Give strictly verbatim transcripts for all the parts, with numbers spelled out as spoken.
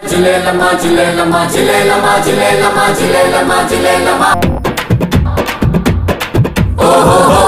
Jilela jilela ma jilela ma jilela ma jilela ma jilela ma oh ho ho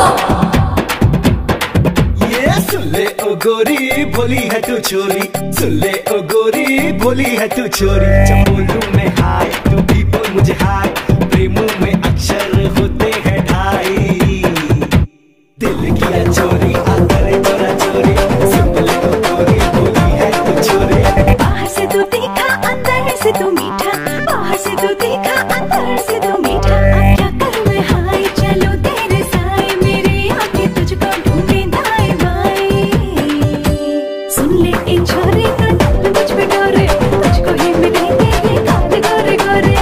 ये सुन ले ओ गोरी भोली है तू छोरी सुन ले ओ गोरी भोली है तू छोरी जब बोलूं मैं हाय तू भी बोल मुझे हाय प्रेमों में अक्षर होते हैं ढाई दिल किया चोरी आ करे तोरा चोरी सुन ले ओ गोरी भोली है तू छोरी बाहर से तू तीखा अंदर से तू मीठा बाहर से तू तीखा अंदर से तू मीठा अब क्या करूं मैं हाय चलो तेरे साए मेरी आंखें तुझको ढूंढे दाएं बाएं सुन ले ए छोरी ना दिल मुझ पे डोरे तुझको ही मिलेंगे ये काले गोरे गोरे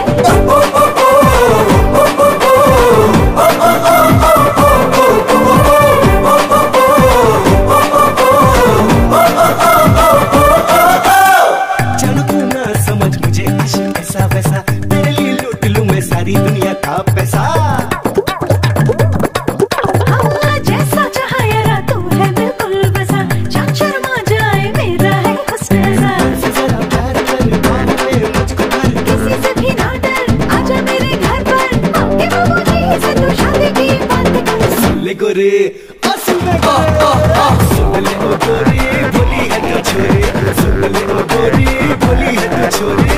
चलो तू ना समझ मुझे इश्क ऐसा वैसा तेरे लिए लूट लूं मैं सारी दुनिया का पैसा हाँ, जैसा चाहा यारा तू है बिल्कुल वैसा चाँद शर्मा जाए मेरा है हुस्न ऐसा जरा प्यार कर बात में मुझको कर किसी से भी ना डर आजा मेरे घर पर आके बाबूजी से तू शादी की बात कर सुन ले गोरे ओ सुन ले गोरे सुन ले ओ गोरी भोली है तू छोरी सुन ले ओ गोरी भोली है तू छोरी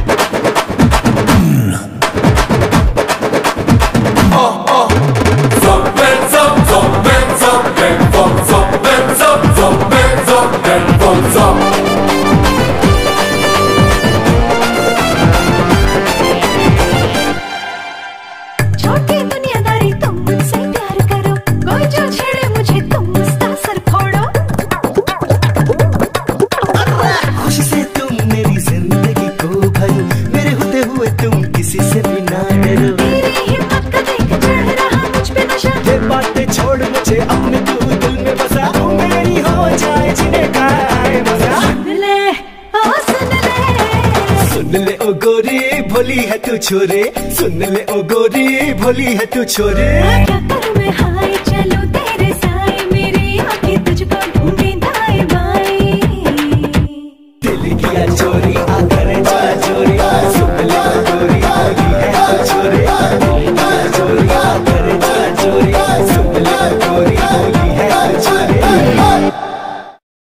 Zop and zop zop and zop and zop zop and zop zop and zop and zop zop छोटी दुनियादारी तुम मुझसे प्यार करो कोई जो छेड़े मुझे तुम उसका सर फोड़ो खुशी से तुम मेरी जिंदगी को भरो मेरे होते हुए तुम किसी से भी ना डरो तेरी हिम्मत का देख चढ़ रहा मुझ पे नशा ये बातें छोड़ मुझे अपने तू दिल में बसा तू मेरी हो जाए जीने का आए मजा सुन ले ओ सुन ले सुन ले ओ गोरी भोली है तू छोरे सुन ले ओ गोरी भोली है तू छोरे क्या करूं मैं हाय चलो